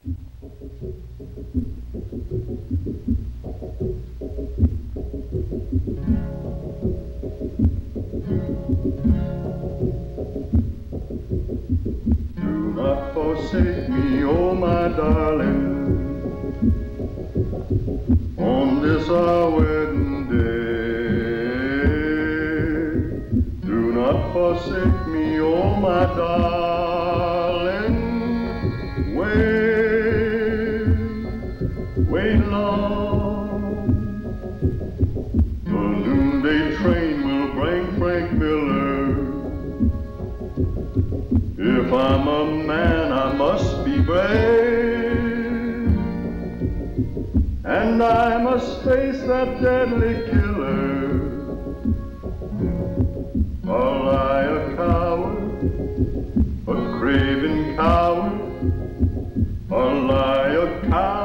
Do not forsake me, oh my darling, on this our wedding day. Do not forsake me, oh my darling. Wait long. The noonday train will bring Frank Miller. If I'm a man, I must be brave, and I must face that deadly killer. Or I a coward, a craven coward, or lie a coward.